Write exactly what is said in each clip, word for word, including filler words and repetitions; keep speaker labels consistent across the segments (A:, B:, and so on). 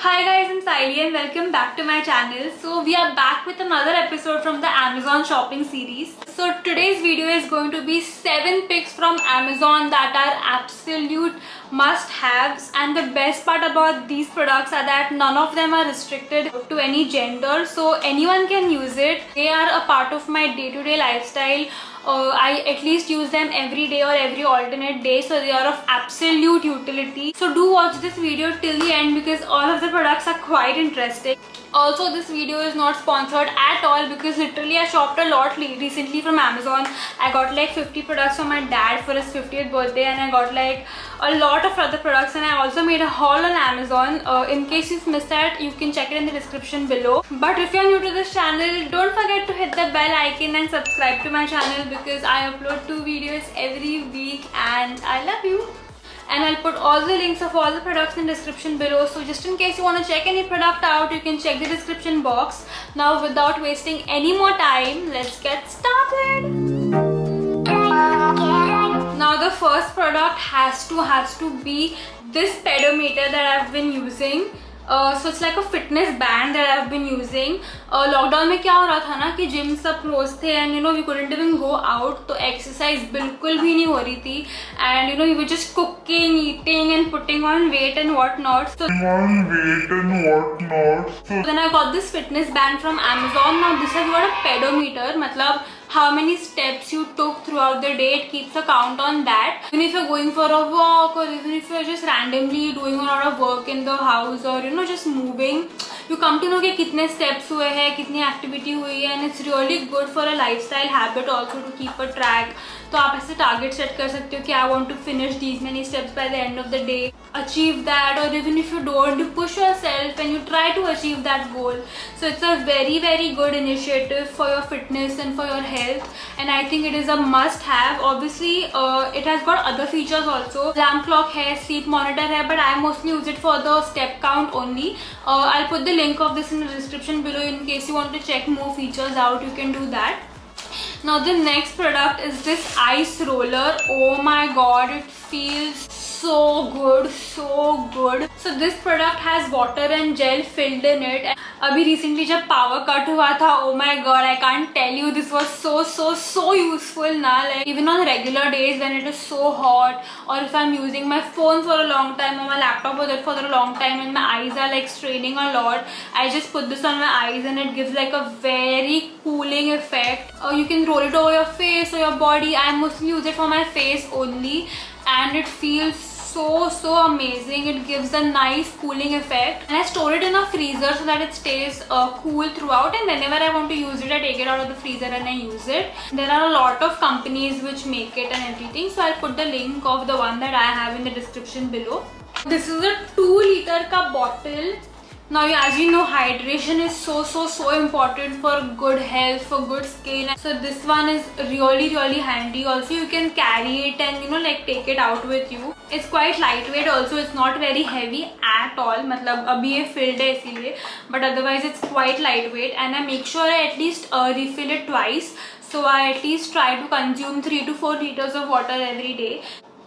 A: Hi guys, I'm Saili and welcome back to my channel. So we are back with another episode from the Amazon shopping series. So today's video is going to be seven picks from Amazon that are absolute must-haves, and the best part about these products are that none of them are restricted to any gender, so anyone can use it. They are a part of my day-to-day lifestyle. Uh, I at least use them every day or every alternate day, so they are of absolute utility. So do watch this video till the end because all of the products are quite interesting. Also, this video is not sponsored at all because literally I shopped a lot recently from Amazon. I got like fifty products from my dad for his fiftieth birthday, and I got like a lot of other products, and I also made a haul on Amazon. Uh, in case you've missed that, you can check it in the description below. But if you're new to this channel, don't forget to hit the bell icon and subscribe to my channel because I upload two videos every week and I love you. And I'll put all the links of all the products in the description below, so just in case you want to check any product out, you can check the description box. Now without wasting any more time, let's get started. Now the first product has to has to be this pedometer that I've been using. Uh, so it's like a fitness band that I've been using. Uh, lockdown में क्या हो रहा था ना कि gym सब close थे, and you know we couldn't even go out, तो exercise बिल्कुल भी नहीं हो रही थी, and you know we were just cooking, eating and putting on weight and whatnot. So on weight and whatnot. So then I got this fitness band from Amazon. Now this has got a pedometer, मतलब how many steps you took throughout the day. It keeps a count on that. Even if you're going for a walk, or even if you're just randomly doing a lot of work in the house, or you know just moving, you come to know कि कितने steps हुए हैं, कितनी activity हुई है, and it's really good for a lifestyle habit also to keep a track. तो आप ऐसे target set कर सकते हो कि I want to finish these many steps by the end of the day, achieve that, or even if you don't, you push yourself and you try to achieve that goal. So it's a very very good initiative for your fitness and for your health, and I think it is a must have. Obviously uh, it has got other features also. Alarm clock है, sleep monitor है, but I mostly use it for the step count only. uh, I'll put the link of this in the description below in case you want to check more features out. You can do that. Now the next product is this ice roller. Oh my god, it feels so good, so good. So this product has water and gel filled in it. अभी recently जब power cut हुआ था, oh my god, I can't tell you, this was so so so useful now. Like even on regular days when it is so hot, or if I'm using my phone for a long time or my laptop with it for a long time and my eyes are like straining a lot, I just put this on my eyes and it gives like a very cooling effect. Or you can roll it over your face or your body. I mostly use it for my face only, and it feels so so amazing. It gives a nice cooling effect, and I store it in a freezer so that it stays uh, cool throughout, and whenever I want to use it, I take it out of the freezer and I use it. There are a lot of companies which make it and everything, so I'll put the link of the one that I have in the description below. This is a two liter ka bottle. Now as you know, hydration is so so so important for good health, for good skin. So this one is really really handy. Also you can carry it and you know like take it out with you. It's quite lightweight also. It's not very heavy at all. मतलब अभी ये filled है इसीलिए, but otherwise it's quite lightweight. And I make sure I at least uh, refill it twice. So I at least try to consume three to four liters of water every day.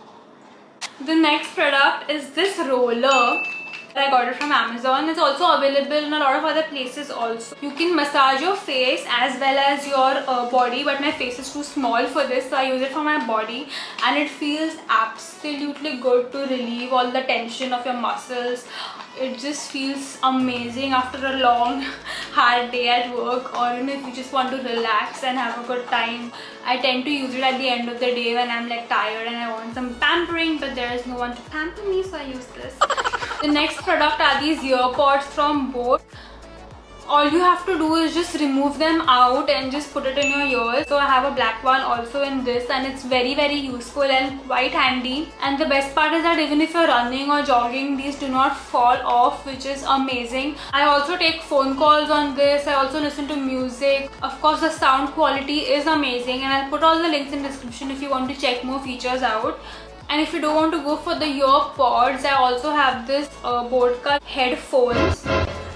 A: The next product is this roller. I got it from Amazon. It's also available in a lot of other places also. You can massage your face as well as your uh, body, but my face is too small for this, so I use it for my body, and it feels absolutely good to relieve all the tension of your muscles. It just feels amazing after a long hard day at work, or you know if you just want to relax and have a good time. I tend to use it at the end of the day when I'm like tired and I want some pampering, but there is no one to pamper me, so I use this. The next product are these earpods from Bose. All you have to do is just remove them out and just put it in your ears. So I have a black one also in this, and it's very very useful and quite handy. And the best part is that even if you're running or jogging, these do not fall off, which is amazing. I also take phone calls on this. I also listen to music. Of course the sound quality is amazing, and I'll put all the links in the description if you want to check more features out. And if you don't want to go for the ear pods, I also have this uh, Bodka headphones.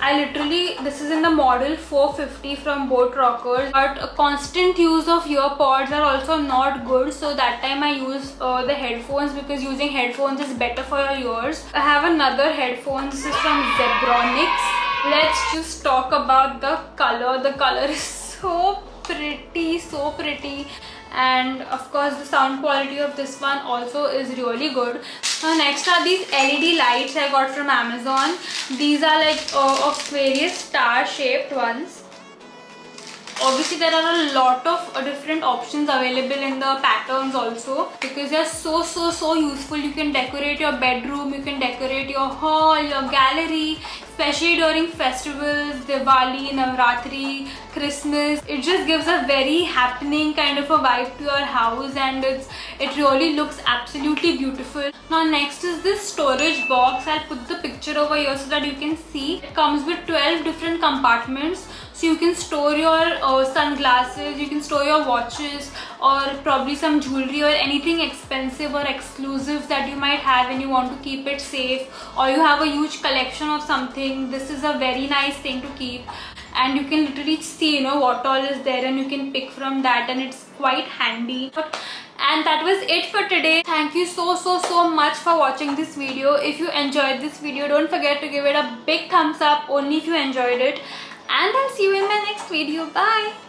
A: I literally, this is in the model four fifty from Boat Rockers, but a constant use of earpods are also not good, so that time I use uh, the headphones, because using headphones is better for your ears. I have another headphones, this is from Zebronics. Let's just talk about the color. The color is so pretty, so pretty, and of course the sound quality of this one also is really good. Now next are these L E D lights I got from Amazon. These are like uh, of various star shaped ones. Obviously there are a lot of uh, different options available in the patterns also, because they are so so so useful. You can decorate your bedroom, you can decorate your hall, your gallery, especially during festivals, Diwali, Navratri, Christmas. It just gives a very happening kind of a vibe to your house, and it's it really looks absolutely beautiful. Now next is this storage box. I'll put the picture over here so that you can see. It comes with twelve different compartments. So you can store your uh, sunglasses, you can store your watches, or probably some jewelry or anything expensive or exclusive that you might have and you want to keep it safe, or you have a huge collection of something. This is a very nice thing to keep, and you can literally see, you know, what all is there, and you can pick from that, and it's quite handy. And that was it for today. Thank you so so so much for watching this video. If you enjoyed this video, don't forget to give it a big thumbs up, only if you enjoyed it. And I'll see you in my next video. Bye!